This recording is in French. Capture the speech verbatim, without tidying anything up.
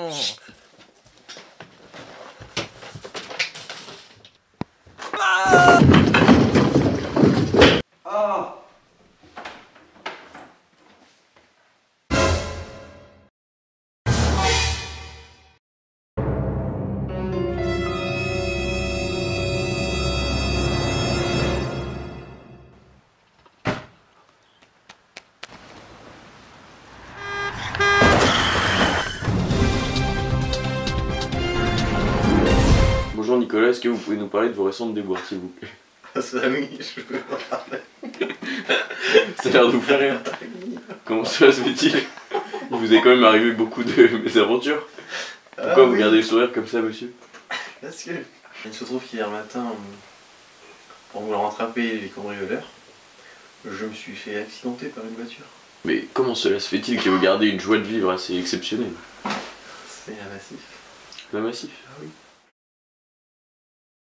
Ah! Bonjour Nicolas, est-ce que vous pouvez nous parler de vos récentes déboires s'il vous plaît? Ah ça oui, je peux parler. Ça a l'air de vous faire rire. Comment cela se fait-il? Il vous est quand même arrivé beaucoup de mésaventures. Pourquoi ah, vous oui. gardez le sourire comme ça, monsieur? Parce que il se trouve qu'hier matin, pour vouloir rattraper les cambrioleurs, je me suis fait accidenter par une voiture. Mais comment cela se fait-il que vous gardez une joie de vivre assez exceptionnelle? C'est un massif. Un massif? Ah oui.